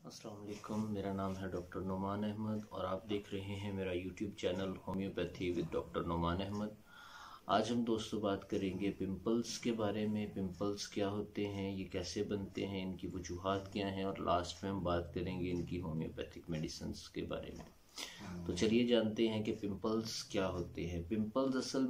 अस्सलाम वालेकुम। मेरा नाम है डॉक्टर नुमान अहमद और आप देख रहे हैं मेरा YouTube channel homeopathy with doctor Numan Ahmed. आज हम दोस्तों बात करेंगे पिंपल्स के बारे में। पिंपल्स क्या होते हैं, ये कैसे बनते हैं, इनकी वजूहात क्या हैं और लास्ट में हम बात करेंगे इनकी होम्योपैथिक मेडिसिन्स के बारे में। तो चलिए जानते हैं कि पिंपल्स क्या होते हैं। पिंपल्स असल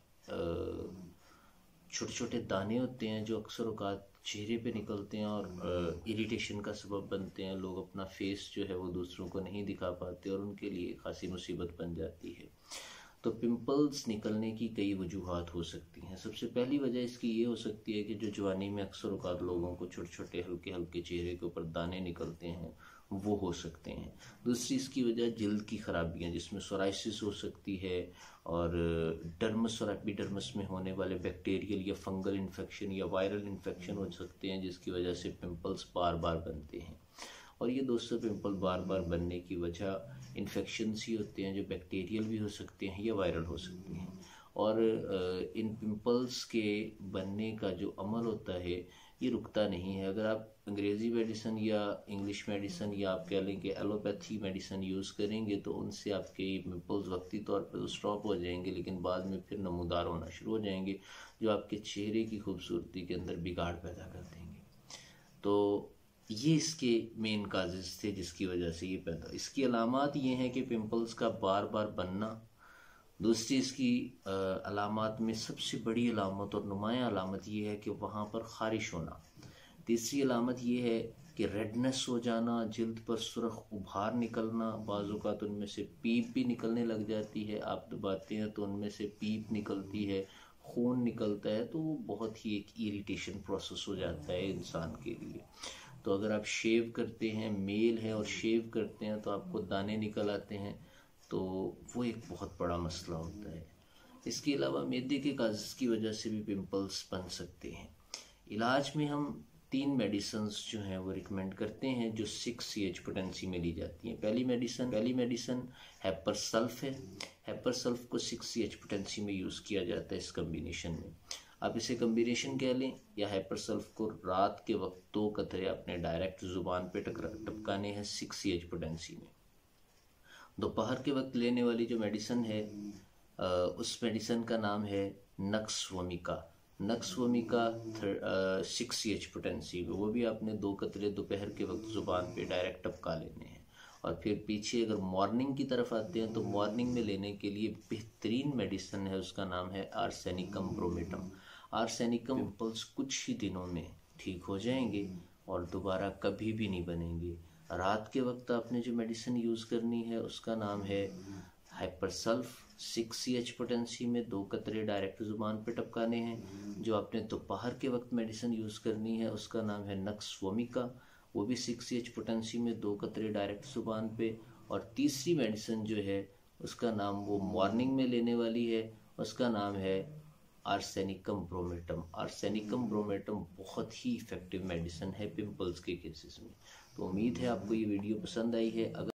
में छोटे छोटे दाने होते हैं जो अक्सर औकात चेहरे पे निकलते हैं और इरिटेशन का सबब बनते हैं। लोग अपना फेस जो है वो दूसरों को नहीं दिखा पाते और उनके लिए खासी मुसीबत बन जाती है। तो पिंपल्स निकलने की कई वजूहात हो सकती हैं। सबसे पहली वजह इसकी ये हो सकती है कि जो जवानी में अक्सर औकात लोगों को छोटे छोटे हल्के हल्के चेहरे के ऊपर दाने निकलते हैं वो हो सकते हैं। दूसरी इसकी वजह जिल्द की खराबियां जिसमें सोराइसिस हो सकती है और डर्मस और एपिडर्मस में होने वाले बैक्टीरियल या फंगल इन्फेक्शन या वायरल इन्फेक्शन हो सकते हैं जिसकी वजह से पिंपल्स बार बार बनते हैं। और ये दोस्तों पिंपल बार बार बनने की वजह इन्फेक्शंस ही होते हैं जो बैक्टीरियल भी हो सकते हैं या वायरल हो सकते हैं। और इन पिंपल्स के बनने का जो अमल होता है ये रुकता नहीं है। अगर आप अंग्रेज़ी मेडिसिन या इंग्लिश मेडिसिन या आप कह लें कि एलोपैथी मेडिसिन यूज़ करेंगे तो उनसे आपके पिंपल्स वक्ती तौर पर तो स्टॉप हो जाएंगे, लेकिन बाद में फिर नमूदार होना शुरू हो जाएंगे जो आपके चेहरे की खूबसूरती के अंदर बिगाड़ पैदा कर देंगे। तो ये इसके मेन काजेज़ थे जिसकी वजह से ये पैदा। इसकी अलामात ये हैं कि पिंपल्स का बार बार बनना। दूसरी इसकी अलामात में सबसे बड़ी अलामत और नुमायाँ अलामत ये है कि वहाँ पर ख़ारिश होना। तीसरी अलामत ये है कि रेडनेस हो जाना, जिल्द पर सुर्ख उभार निकलना, बाज़ औक़ात उनमें से पीप भी निकलने लग जाती है। आप दबाते हैं तो उनमें से पीप निकलती है, खून निकलता है, तो वो बहुत ही एक इरिटेशन प्रोसेस हो जाता है इंसान के लिए। तो अगर आप शेव करते हैं, मेल है और शेव करते हैं तो आपको दाने निकल आते हैं, तो वो एक बहुत बड़ा मसला होता है। इसके अलावा मैदे के काज़ की वजह से भी पिंपल्स बन सकते हैं। इलाज में हम 3 मेडिसिन्स जो हैं वो रिकमेंड करते हैं जो 6CH पोटेंसी में ली जाती हैं। पहली मेडिसिन हेपरसल्फ है। हेपरसल्फ को 6CH पोटेंसी में यूज़ किया जाता है इस कम्बिनेशन में। आप इसे कम्बिनेशन कह लें या हेपरसल्फ को रात के वक्त 2 कतरे अपने डायरेक्ट ज़ुबान पे टपकाने हैं 6CH पोटेंसी में। दोपहर के वक्त लेने वाली जो मेडिसिन है उस मेडिसिन का नाम है नक्सवमिका। 6CH पोटेंसी में, वो भी आपने 2 कतरे दोपहर के वक्त ज़ुबान पे डायरेक्ट टपका लेने हैं। और फिर पीछे अगर मॉर्निंग की तरफ आते हैं तो मॉर्निंग में लेने के लिए बेहतरीन मेडिसिन है, उसका नाम है आर्सेनिकम ब्रोमेटम। आर्सेनिकम पिंपल्स कुछ ही दिनों में ठीक हो जाएंगे और दोबारा कभी भी नहीं बनेंगे। रात के वक्त आपने जो मेडिसिन यूज़ करनी है उसका नाम है हाइपरसल्फ। 6CH पोटेंसी में 2 कतरे डायरेक्ट ज़ुबान पे टपकाने हैं। जो आपने दोपहर के वक्त मेडिसिन यूज़ करनी है उसका नाम है नक्सवमिका, वो भी 6CH पोटेंसी में 2 कतरे डायरेक्ट ज़ुबान पे। और तीसरी मेडिसिन जो है उसका नाम वो मॉर्निंग में लेने वाली है, उसका नाम है आर्सेनिकम ब्रोमेटम। आर्सेनिकम ब्रोमेटम बहुत ही इफ़ेक्टिव मेडिसिन है पिंपल्स के केसेस में। तो उम्मीद है आपको ये वीडियो पसंद आई है। अगर